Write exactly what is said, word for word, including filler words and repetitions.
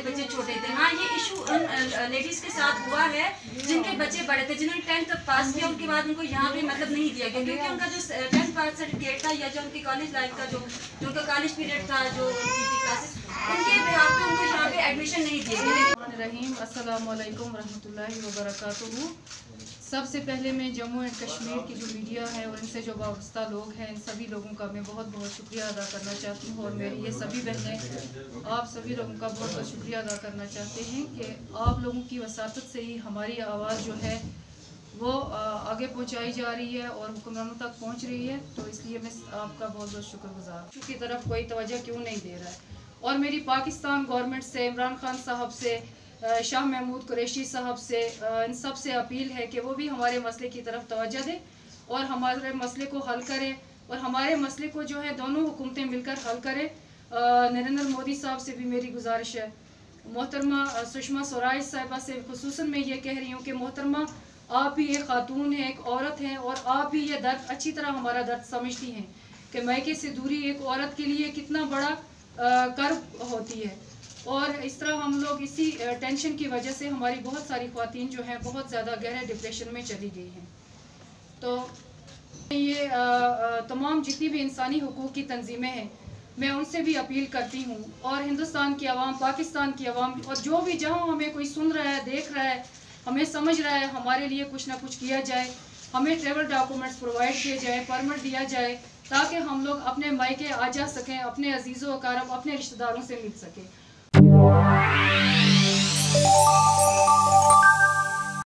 जब बच्चे छोटे थे। हाँ, ये इशू उन लेडीज के साथ हुआ है जिनके बच्चे बड़े थे, जिन्होंने टेंथ तक पास किया, उनके बाद उनको यहाँ पे मतलब नहीं दिया गया, क्योंकि उनका जो टेंथ पास सर्टिफिकेट था या जो उनकी कॉलेज लाइफ का जो जो उनका कॉलेज पीरियड था, जो उनकी क्लासेस, उनके बिहार पे उनको यहाँ पे एडमिशन नहीं दिया गया। रहीम अस्सलाम वालेकुम रहमतुल्लाहि व बरकातुहू। सबसे पहले मैं जम्मू एंड कश्मीर की जो मीडिया है और इनसे जो वाबस्ता लोग हैं, इन सभी लोगों का मैं बहुत बहुत शुक्रिया अदा करना चाहती हूँ, और मेरी ये सभी बहनें आप सभी लोगों का बहुत बहुत शुक्रिया अदा करना चाहते हैं कि आप लोगों की वसातत से ही हमारी आवाज़ जो है वो आगे पहुंचाई जा रही है और हुक्मरानों तक पहुंच रही है। तो इसलिए मैं आपका बहुत बहुत शुक्रगुजार की तरफ कोई तवज्जो क्यों नहीं दे रहा है। और मेरी पाकिस्तान गवर्नमेंट से, इमरान खान साहब से, शाह महमूद कुरैशी साहब से, इन सब से अपील है कि वो भी हमारे मसले की तरफ तवज्जो दें और हमारे मसले को हल करें, और हमारे मसले को जो है दोनों हुकूमतें मिलकर हल करें। नरेंद्र मोदी साहब से भी मेरी गुजारिश है, मोहतरमा सुषमा स्वराज साहिबा से खुसूसन मैं ये कह रही हूँ कि मोहतरमा आप भी एक खातून हैं, एक औरत हैं, और आप भी ये दर्द अच्छी तरह हमारा दर्द समझती हैं कि मायके से दूरी एक औरत के लिए कितना बड़ा कर्ब होती है। और इस तरह हम लोग इसी टेंशन की वजह से हमारी बहुत सारी ख्वातीन जो हैं बहुत ज़्यादा गहरे डिप्रेशन में चली गई हैं। तो ये तमाम जितनी भी इंसानी हुकूक की तंजीमें हैं, मैं उनसे भी अपील करती हूँ, और हिंदुस्तान की आवाम, पाकिस्तान की आवाम, और जो भी जहाँ हमें कोई सुन रहा है, देख रहा है, हमें समझ रहा है, हमारे लिए कुछ ना कुछ किया जाए, हमें ट्रेवल डॉक्यूमेंट्स प्रोवाइड किए जाए, परमिट दिया जाए, ताकि हम लोग अपने मायके आ जा सकें, अपने अजीज़ों अकारब, अपने रिश्तेदारों से मिल सकें।